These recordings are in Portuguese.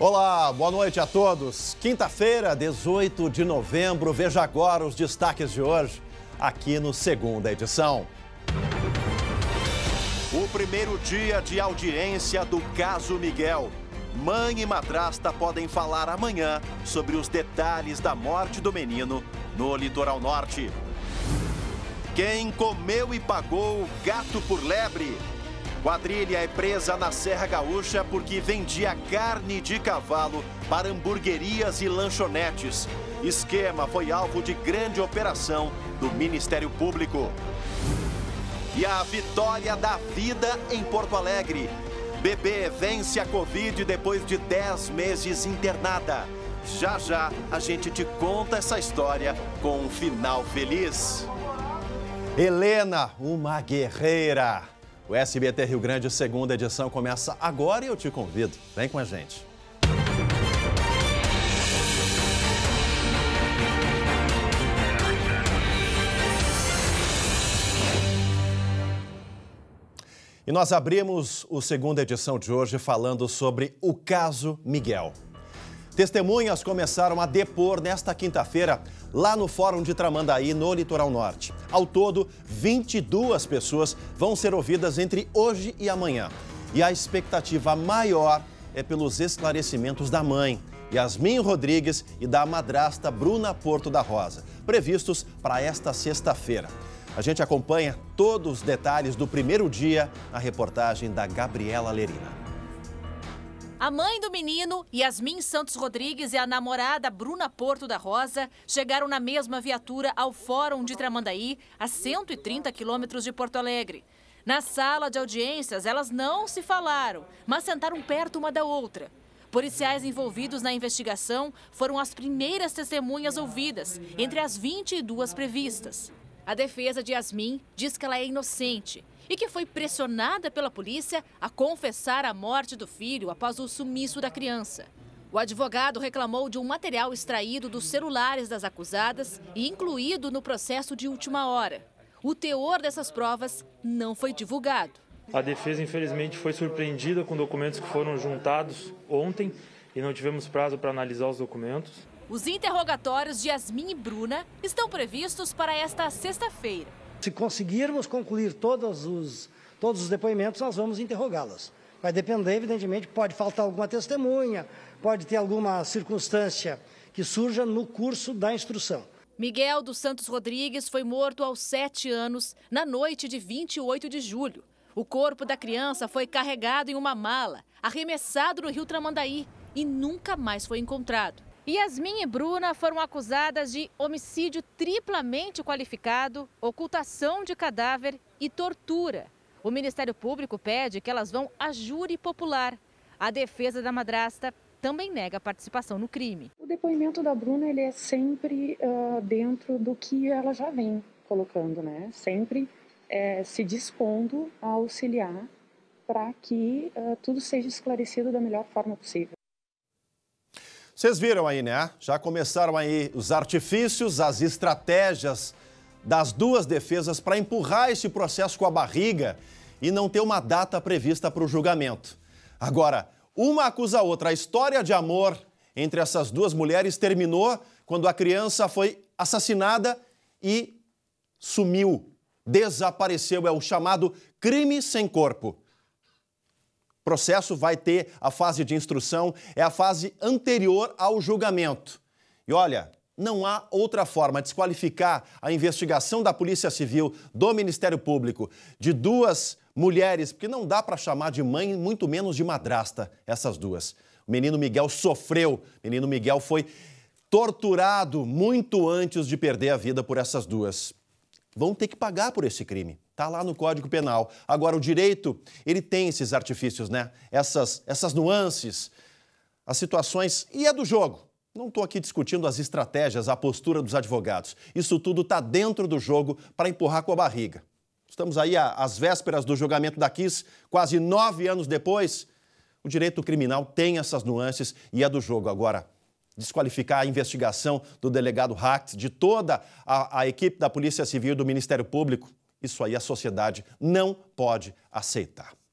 Olá, boa noite a todos. Quinta-feira, 18 de novembro. Veja agora os destaques de hoje, aqui no Segunda Edição. O primeiro dia de audiência do caso Miguel. Mãe e madrasta podem falar amanhã sobre os detalhes da morte do menino no litoral norte. Quem comeu e pagou gato por lebre? Quadrilha é presa na Serra Gaúcha porque vendia carne de cavalo para hamburguerias e lanchonetes. Esquema foi alvo de grande operação do Ministério Público. E a vitória da vida em Porto Alegre. Bebê vence a Covid depois de 10 meses internada. Já já a gente te conta essa história com um final feliz. Helena, uma guerreira. O SBT Rio Grande, Segunda Edição, começa agora e eu te convido. Vem com a gente. E nós abrimos o Segunda Edição de hoje falando sobre o caso Miguel. Testemunhas começaram a depor nesta quinta-feira lá no Fórum de Tramandaí, no Litoral Norte. Ao todo, 22 pessoas vão ser ouvidas entre hoje e amanhã. E a expectativa maior é pelos esclarecimentos da mãe, Yasmin Rodrigues, e da madrasta Bruna Porto da Rosa, previstos para esta sexta-feira. A gente acompanha todos os detalhes do primeiro dia na reportagem da Gabriela Lerina. A mãe do menino, Yasmin Santos Rodrigues, e a namorada Bruna Porto da Rosa chegaram na mesma viatura ao Fórum de Tramandaí, a 130 quilômetros de Porto Alegre. Na sala de audiências, elas não se falaram, mas sentaram perto uma da outra. Policiais envolvidos na investigação foram as primeiras testemunhas ouvidas, entre as 22 previstas. A defesa de Yasmin diz que ela é inocente e que foi pressionada pela polícia a confessar a morte do filho após o sumiço da criança. O advogado reclamou de um material extraído dos celulares das acusadas e incluído no processo de última hora. O teor dessas provas não foi divulgado. A defesa, infelizmente, foi surpreendida com documentos que foram juntados ontem e não tivemos prazo para analisar os documentos. Os interrogatórios de Yasmin e Bruna estão previstos para esta sexta-feira. Se conseguirmos concluir todos os depoimentos, nós vamos interrogá-las. Vai depender, evidentemente, pode faltar alguma testemunha, pode ter alguma circunstância que surja no curso da instrução. Miguel dos Santos Rodrigues foi morto aos 7 anos, na noite de 28 de julho. O corpo da criança foi carregado em uma mala, arremessado no rio Tramandaí e nunca mais foi encontrado. Yasmin e Bruna foram acusadas de homicídio triplamente qualificado, ocultação de cadáver e tortura. O Ministério Público pede que elas vão a júri popular. A defesa da madrasta também nega a participação no crime. O depoimento da Bruna ele é sempre dentro do que ela já vem colocando, né? Sempre se dispondo a auxiliar para que tudo seja esclarecido da melhor forma possível. Vocês viram aí, né? Já começaram aí os artifícios, as estratégias das duas defesas para empurrar esse processo com a barriga e não ter uma data prevista para o julgamento. Agora, uma acusa a outra. A história de amor entre essas duas mulheres terminou quando a criança foi assassinada e sumiu, desapareceu. É o chamado crime sem corpo. O processo vai ter a fase de instrução, é a fase anterior ao julgamento. E olha, não há outra forma de desqualificar a investigação da Polícia Civil, do Ministério Público, de duas mulheres, porque não dá para chamar de mãe, muito menos de madrasta, essas duas. O menino Miguel sofreu, o menino Miguel foi torturado muito antes de perder a vida por essas duas. Vão ter que pagar por esse crime. Está lá no Código Penal. Agora, o direito, ele tem esses artifícios, né? Essas nuances, as situações, e é do jogo. Não estou aqui discutindo as estratégias, a postura dos advogados. Isso tudo está dentro do jogo para empurrar com a barriga. Estamos aí às vésperas do julgamento da Kiss, quase 9 anos depois. O direito criminal tem essas nuances e é do jogo. Agora, desqualificar a investigação do delegado Hacht, de toda a equipe da Polícia Civil e do Ministério Público, isso aí a sociedade não pode aceitar.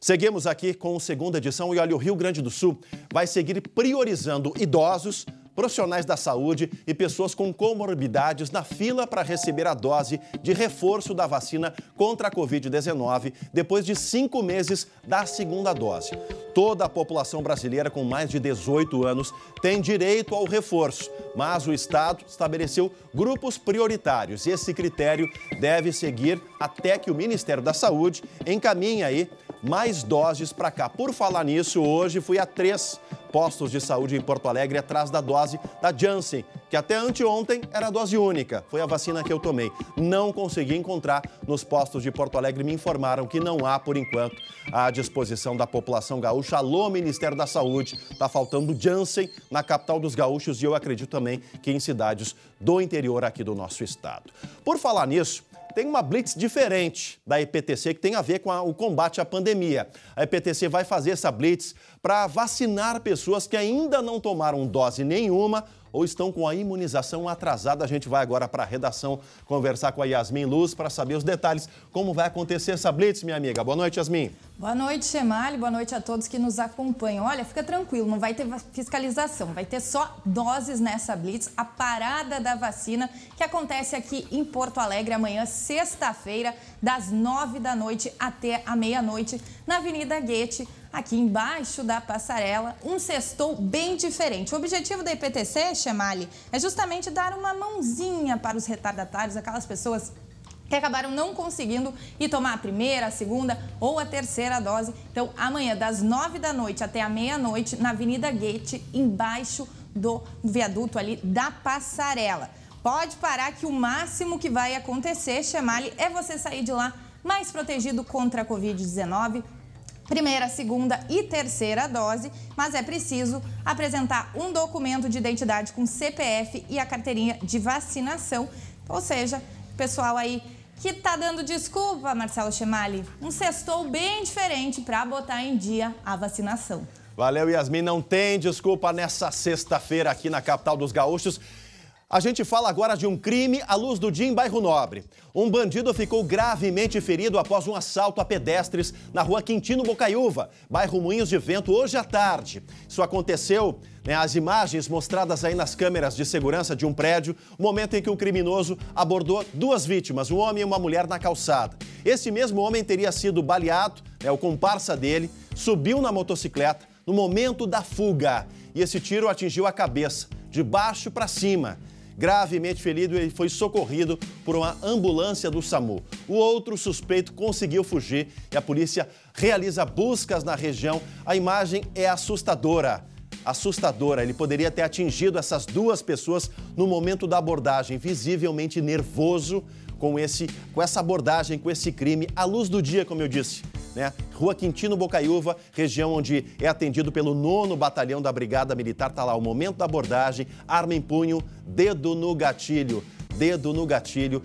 Seguimos aqui com a segunda edição e olha, o Rio Grande do Sul vai seguir priorizando idosos, profissionais da saúde e pessoas com comorbidades na fila para receber a dose de reforço da vacina contra a Covid-19 depois de 5 meses da segunda dose. Toda a população brasileira com mais de 18 anos tem direito ao reforço, mas o Estado estabeleceu grupos prioritários e esse critério deve seguir até que o Ministério da Saúde encaminhe aí mais doses para cá. Por falar nisso, hoje fui a 3 postos de saúde em Porto Alegre atrás da dose da Janssen, que até anteontem era dose única. Foi a vacina que eu tomei. Não consegui encontrar nos postos de Porto Alegre. Me informaram que não há, por enquanto, à disposição da população gaúcha. Alô, Ministério da Saúde. Está faltando Janssen na capital dos gaúchos e eu acredito também que em cidades do interior aqui do nosso estado. Por falar nisso, tem uma blitz diferente da EPTC que tem a ver com o combate à pandemia. A EPTC vai fazer essa blitz para vacinar pessoas que ainda não tomaram dose nenhuma ou estão com a imunização atrasada. A gente vai agora para a redação conversar com a Yasmin Luz para saber os detalhes. Como vai acontecer essa blitz, minha amiga? Boa noite, Yasmin. Boa noite, Chemali. Boa noite a todos que nos acompanham. Olha, fica tranquilo, não vai ter fiscalização, vai ter só doses nessa blitz. A parada da vacina que acontece aqui em Porto Alegre amanhã, sexta-feira, das 9 da noite até a meia-noite, na Avenida Goethe, aqui embaixo da passarela, um sextou bem diferente. O objetivo da EPTC, Chemali, é justamente dar uma mãozinha para os retardatários, aquelas pessoas que acabaram não conseguindo ir tomar a primeira, a segunda ou a terceira dose. Então, amanhã, das 9 da noite até a meia-noite, na Avenida Goethe, embaixo do viaduto ali da passarela. Pode parar que o máximo que vai acontecer, Chemali, é você sair de lá mais protegido contra a Covid-19, primeira, segunda e terceira dose, mas é preciso apresentar um documento de identidade com CPF e a carteirinha de vacinação, ou seja, pessoal aí que tá dando desculpa, Marcelo Chemali, um sextou bem diferente para botar em dia a vacinação. Valeu, Yasmin. Não tem desculpa nessa sexta-feira aqui na capital dos gaúchos. A gente fala agora de um crime à luz do dia em Bairro Nobre. Um bandido ficou gravemente ferido após um assalto a pedestres na rua Quintino Bocaiúva, bairro Moinhos de Vento, hoje à tarde. Isso aconteceu, as imagens mostradas aí nas câmeras de segurança de um prédio, o momento em que o criminoso abordou 2 vítimas, um homem e uma mulher na calçada. Esse mesmo homem teria sido baleado, o comparsa dele, subiu na motocicleta no momento da fuga e esse tiro atingiu a cabeça, de baixo para cima. Gravemente ferido, ele foi socorrido por uma ambulância do SAMU. O outro suspeito conseguiu fugir e a polícia realiza buscas na região. A imagem é assustadora. Assustadora. Ele poderia ter atingido essas 2 pessoas no momento da abordagem, visivelmente nervoso com essa abordagem, com esse crime, à luz do dia, como eu disse. Rua Quintino Bocaiúva, região onde é atendido pelo 9º Batalhão da Brigada Militar. Está lá o momento da abordagem, arma em punho, dedo no gatilho. Dedo no gatilho,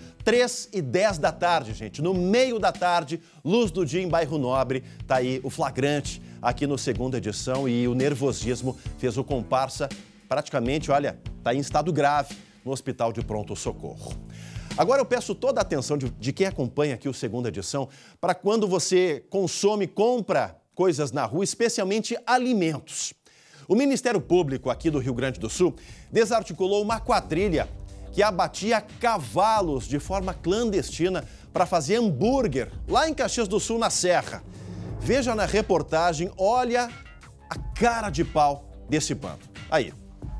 3h10 da tarde, gente. No meio da tarde, luz do dia em Bairro Nobre. Tá aí o flagrante aqui no segunda edição e o nervosismo fez o comparsa praticamente, olha, tá em estado grave no hospital de pronto-socorro. Agora eu peço toda a atenção de quem acompanha aqui o segunda edição para quando você compra coisas na rua, especialmente alimentos. O Ministério Público aqui do Rio Grande do Sul desarticulou uma quadrilha que abatia cavalos de forma clandestina para fazer hambúrguer lá em Caxias do Sul, na Serra. Veja na reportagem, olha a cara de pau desse bando. Aí.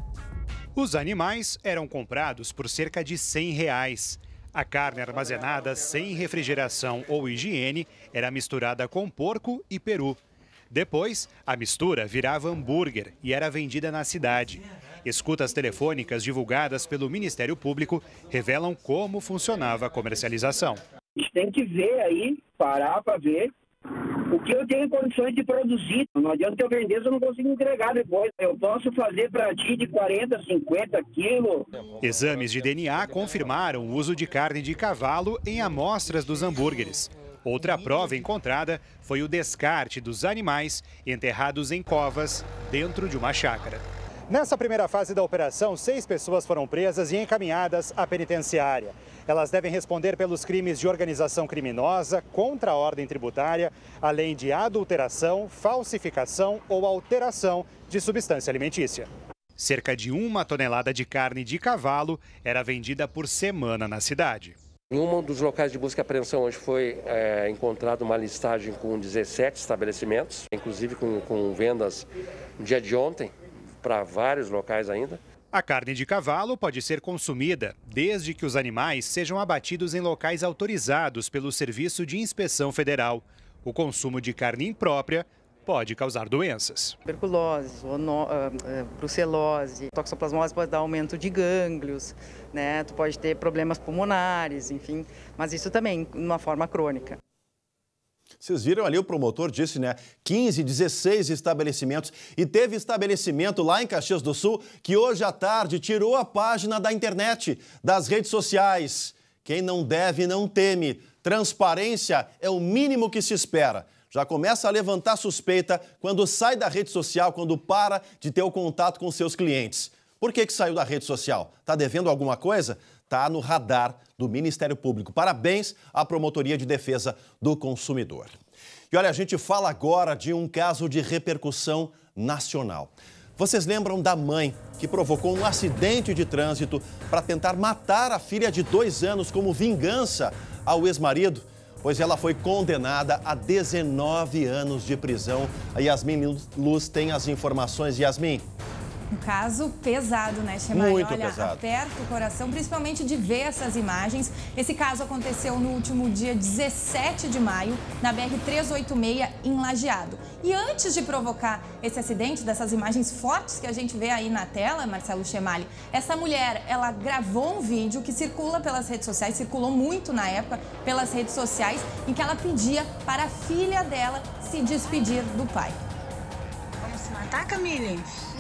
Os animais eram comprados por cerca de R$100. A carne armazenada sem refrigeração ou higiene era misturada com porco e peru. Depois, a mistura virava hambúrguer e era vendida na cidade. Escutas telefônicas divulgadas pelo Ministério Público revelam como funcionava a comercialização. A gente tem que ver aí, parar para ver o que eu tenho condições de produzir. Não adianta eu vender se eu não consigo entregar depois. Eu posso fazer para ti de 40, 50 quilos. Exames de DNA confirmaram o uso de carne de cavalo em amostras dos hambúrgueres. Outra prova encontrada foi o descarte dos animais enterrados em covas dentro de uma chácara. Nessa primeira fase da operação, 6 pessoas foram presas e encaminhadas à penitenciária. Elas devem responder pelos crimes de organização criminosa, contra a ordem tributária, além de adulteração, falsificação ou alteração de substância alimentícia. Cerca de 1 tonelada de carne de cavalo era vendida por semana na cidade. Em um dos locais de busca e apreensão, onde foi encontrada uma listagem com 17 estabelecimentos, inclusive com vendas no dia de ontem, para vários locais ainda. A carne de cavalo pode ser consumida desde que os animais sejam abatidos em locais autorizados pelo Serviço de Inspeção Federal. O consumo de carne imprópria pode causar doenças. Tuberculose, brucelose, toxoplasmose pode dar aumento de gânglios, né? Tu pode ter problemas pulmonares, enfim, mas isso também de uma forma crônica. Vocês viram ali, o promotor disse, né? 15, 16 estabelecimentos. E teve estabelecimento lá em Caxias do Sul que hoje à tarde tirou a página da internet, das redes sociais. Quem não deve, não teme. Transparência é o mínimo que se espera. Já começa a levantar suspeita quando sai da rede social, quando para de ter o contato com seus clientes. Por que saiu da rede social? Está devendo alguma coisa? Está no radar do Ministério Público. Parabéns à Promotoria de Defesa do Consumidor. E olha, a gente fala agora de um caso de repercussão nacional. Vocês lembram da mãe que provocou um acidente de trânsito para tentar matar a filha de 2 anos como vingança ao ex-marido? Pois ela foi condenada a 19 anos de prisão. A Yasmin Luz tem as informações. Yasmin. Um caso pesado, né, Chemali? Muito Olha, pesado. Aperta o coração, principalmente de ver essas imagens. Esse caso aconteceu no último dia 17 de maio, na BR-386, em Lajeado. E antes de provocar esse acidente, dessas imagens fortes que a gente vê aí na tela, Marcelo Chemali, essa mulher, ela gravou um vídeo que circula pelas redes sociais, circulou muito na época pelas redes sociais, em que ela pedia para a filha dela se despedir do pai. Vamos se matar, Camille?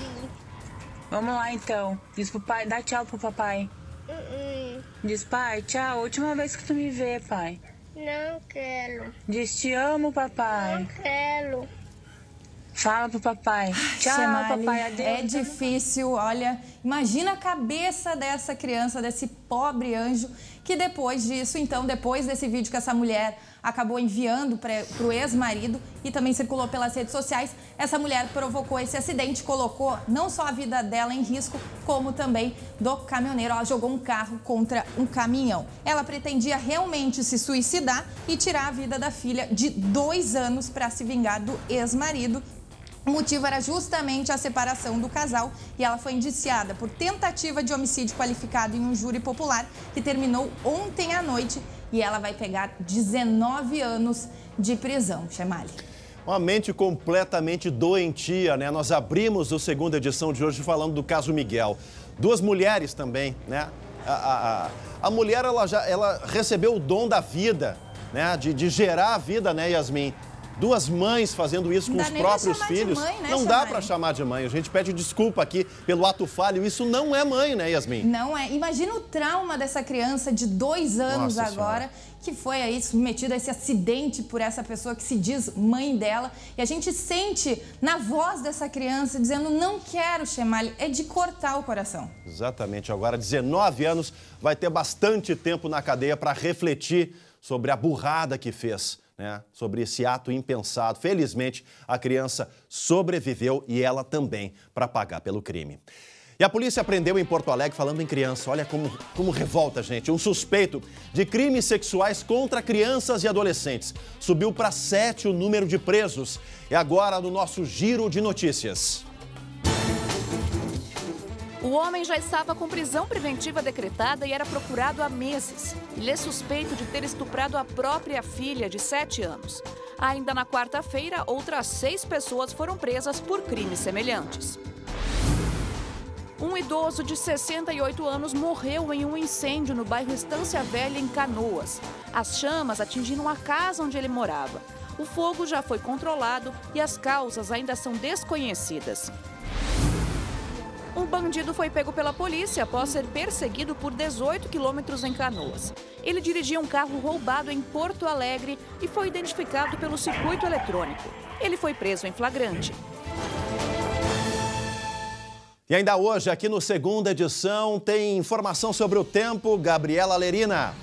Vamos lá, então. Diz pro pai, dá tchau pro papai. Diz, pai, tchau, última vez que tu me vê, pai. Não quero. Diz, te amo, papai. Não quero. Fala pro papai. Tchau, Chemali, papai, adeus. É difícil, olha, imagina a cabeça dessa criança, desse pobre anjo, que depois disso, então, depois desse vídeo que essa mulher acabou enviando para o ex-marido e também circulou pelas redes sociais, essa mulher provocou esse acidente, colocou não só a vida dela em risco, como também do caminhoneiro. Ela jogou um carro contra um caminhão. Ela pretendia realmente se suicidar e tirar a vida da filha de 2 anos para se vingar do ex-marido. O motivo era justamente a separação do casal e ela foi indiciada por tentativa de homicídio qualificado em um júri popular que terminou ontem à noite e ela vai pegar 19 anos de prisão, Chemali. Uma mente completamente doentia, né? Nós abrimos a segunda edição de hoje falando do caso Miguel. 2 mulheres também, né? A mulher, ela recebeu o dom da vida, né? De gerar a vida, né, Yasmin? 2 mães fazendo isso com os próprios filhos. Mãe, né, não dá para chamar de mãe. A gente pede desculpa aqui pelo ato falho. Isso não é mãe, né, Yasmin? Não é. Imagina o trauma dessa criança de 2 anos agora, que foi aí submetida a esse acidente por essa pessoa que se diz mãe dela. E a gente sente na voz dessa criança dizendo, não quero, Chemali, é de cortar o coração. Exatamente. Agora, 19 anos, vai ter bastante tempo na cadeia para refletir sobre a burrada que fez. Né, sobre esse ato impensado. Felizmente, a criança sobreviveu e ela também para pagar pelo crime. E a polícia prendeu em Porto Alegre, falando em criança, olha como revolta, gente, um suspeito de crimes sexuais contra crianças e adolescentes. Subiu para 7 o número de presos. E agora no nosso Giro de Notícias. O homem já estava com prisão preventiva decretada e era procurado há meses. Ele é suspeito de ter estuprado a própria filha de 7 anos. Ainda na quarta-feira, outras 6 pessoas foram presas por crimes semelhantes. Um idoso de 68 anos morreu em um incêndio no bairro Estância Velha, em Canoas. As chamas atingiram a casa onde ele morava. O fogo já foi controlado e as causas ainda são desconhecidas. Um bandido foi pego pela polícia após ser perseguido por 18 quilômetros em Canoas. Ele dirigia um carro roubado em Porto Alegre e foi identificado pelo circuito eletrônico. Ele foi preso em flagrante. E ainda hoje, aqui no Segunda Edição, tem informação sobre o tempo. Gabriela Lerina.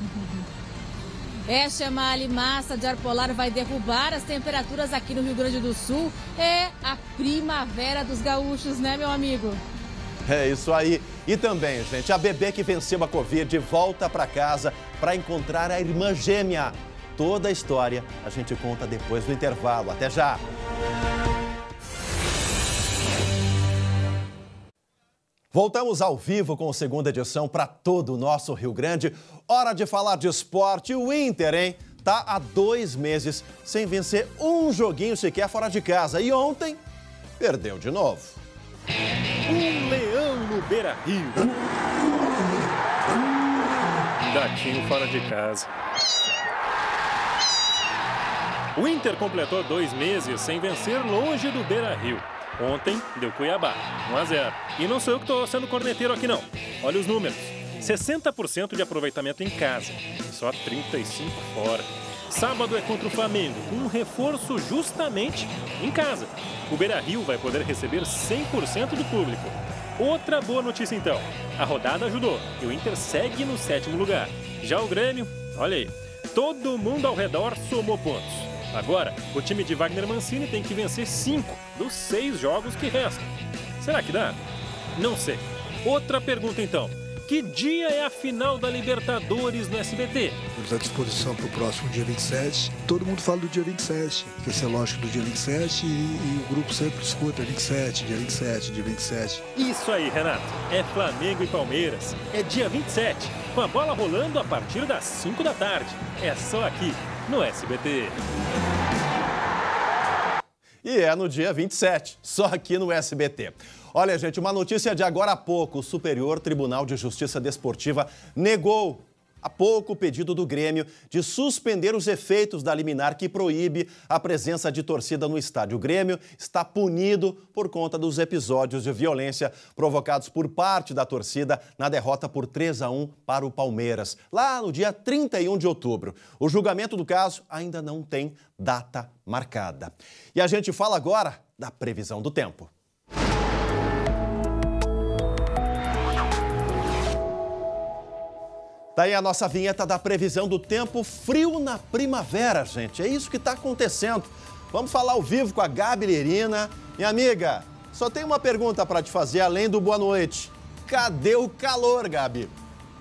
Chamali, massa de ar polar vai derrubar as temperaturas aqui no Rio Grande do Sul. É a primavera dos gaúchos, né, meu amigo? É isso aí. E também, gente, a bebê que venceu a Covid volta para casa para encontrar a irmã gêmea. Toda a história a gente conta depois do intervalo. Até já! Voltamos ao vivo com a Segunda Edição para todo o nosso Rio Grande. Hora de falar de esporte. O Inter, hein? Tá há 2 meses sem vencer um joguinho sequer fora de casa. E ontem, perdeu de novo. Um leão no Beira-Rio. Gatinho fora de casa. O Inter completou 2 meses sem vencer longe do Beira-Rio. Ontem deu Cuiabá, 1-0. E não sou eu que estou sendo corneteiro aqui não. Olha os números. 60% de aproveitamento em casa, só 35% fora. Sábado é contra o Flamengo, com um reforço justamente em casa. O Beira-Rio vai poder receber 100% do público. Outra boa notícia então, a rodada ajudou e o Inter segue no 7º lugar. Já o Grêmio, olha aí, todo mundo ao redor somou pontos. Agora, o time de Wagner Mancini tem que vencer 5 dos 6 jogos que restam. Será que dá? Não sei. Outra pergunta então. Que dia é a final da Libertadores no SBT? Estamos à disposição para o próximo dia 27. Todo mundo fala do dia 27. Quer ser lógico do dia 27 e o grupo sempre escuta dia 27, dia 27, dia 27. Isso aí, Renato. É Flamengo e Palmeiras. É dia 27, com a bola rolando a partir das 5 da tarde. É só aqui, no SBT. E é no dia 27, só aqui no SBT. Olha, gente, uma notícia de agora há pouco. O Superior Tribunal de Justiça Desportiva negou há pouco o pedido do Grêmio de suspender os efeitos da liminar que proíbe a presença de torcida no estádio. O Grêmio está punido por conta dos episódios de violência provocados por parte da torcida na derrota por 3-1 para o Palmeiras, lá no dia 31 de outubro. O julgamento do caso ainda não tem data marcada. E a gente fala agora da previsão do tempo. Daí a nossa vinheta da previsão do tempo. Frio na primavera, gente. É isso que está acontecendo. Vamos falar ao vivo com a Gabi Lerina. Minha amiga, só tem uma pergunta para te fazer, além do boa noite. Cadê o calor, Gabi?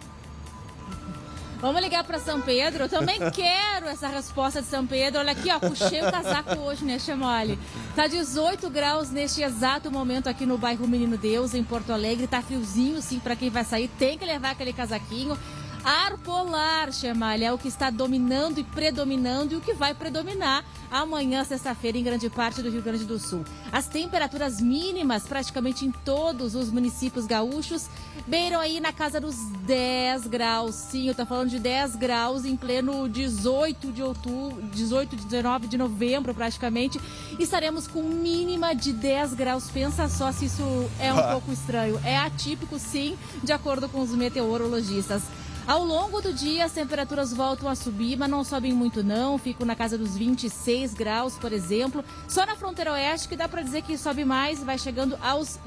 Vamos ligar para São Pedro? Eu também quero essa resposta de São Pedro. Olha aqui, ó, puxei o casaco hoje, né, Chamali? Tá 18 graus neste exato momento aqui no bairro Menino Deus, em Porto Alegre. Tá friozinho, sim, para quem vai sair. Tem que levar aquele casaquinho. Ar polar, Chamali, é o que está dominando e predominando e o que vai predominar amanhã, sexta-feira, em grande parte do Rio Grande do Sul. As temperaturas mínimas, praticamente em todos os municípios gaúchos, beiram aí na casa dos 10 graus. Sim, eu tô falando de 10 graus em pleno 18 de outubro, 19 de novembro, praticamente. E estaremos com mínima de 10 graus. Pensa só se isso é um pouco estranho. É atípico, sim, de acordo com os meteorologistas. Ao longo do dia, as temperaturas voltam a subir, mas não sobem muito não, ficam na casa dos 26 graus, por exemplo. Só na fronteira oeste que dá para dizer que sobe mais, vai chegando aos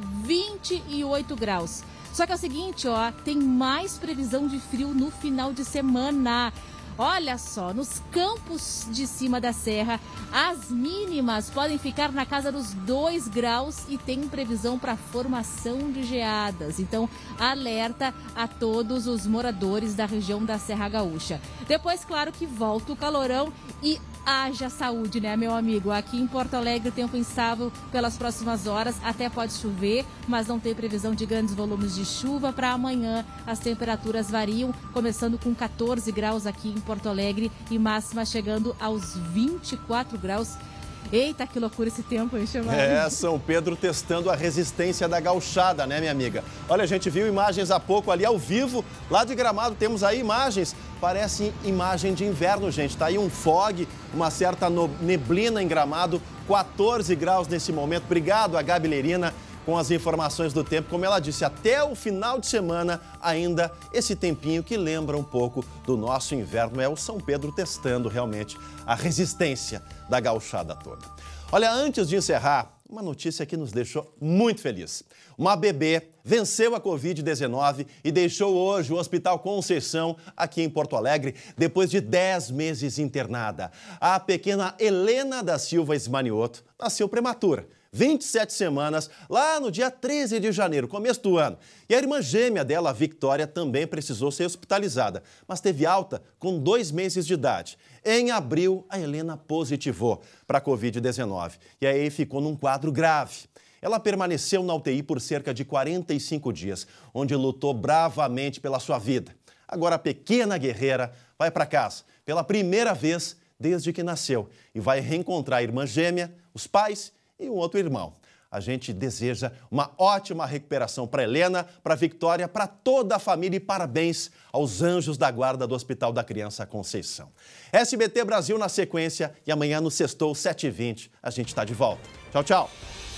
28 graus. Só que é o seguinte, ó, tem mais previsão de frio no final de semana. Olha só, nos campos de cima da serra, as mínimas podem ficar na casa dos 2 graus e tem previsão para formação de geadas. Então, alerta a todos os moradores da região da Serra Gaúcha. Depois, claro que volta o calorão e haja saúde, né, meu amigo? Aqui em Porto Alegre, tempo instável pelas próximas horas, até pode chover, mas não tem previsão de grandes volumes de chuva. Para amanhã, as temperaturas variam, começando com 14 graus aqui em Porto Alegre e máxima chegando aos 24 graus. Eita, que loucura esse tempo, hein, Chamali? É, São Pedro testando a resistência da gauchada, né, minha amiga? Olha, a gente viu imagens há pouco ali ao vivo, lá de Gramado temos aí imagens, parece imagem de inverno, gente. Tá aí um fog, uma certa neblina em Gramado, 14 graus nesse momento. Obrigado a Gabi Lerina com as informações do tempo. Como ela disse, até o final de semana ainda esse tempinho que lembra um pouco do nosso inverno. É o São Pedro testando realmente a resistência da gauchada toda. Olha, antes de encerrar, uma notícia que nos deixou muito feliz. Uma bebê venceu a Covid-19 e deixou hoje o Hospital Conceição, aqui em Porto Alegre, depois de 10 meses internada. A pequena Helena da Silva Ismanioto nasceu prematura. 27 semanas, lá no dia 13 de janeiro, começo do ano. E a irmã gêmea dela, a Victória, também precisou ser hospitalizada, mas teve alta com 2 meses de idade. Em abril, a Helena positivou para a Covid-19 e aí ficou num quadro grave. Ela permaneceu na UTI por cerca de 45 dias, onde lutou bravamente pela sua vida. Agora a pequena guerreira vai para casa pela primeira vez desde que nasceu e vai reencontrar a irmã gêmea, os pais e um outro irmão. A gente deseja uma ótima recuperação para Helena, para Victória, para toda a família e parabéns aos anjos da guarda do Hospital da Criança Conceição. SBT Brasil na sequência e amanhã no Sextou 7h20 a gente está de volta. Tchau, tchau.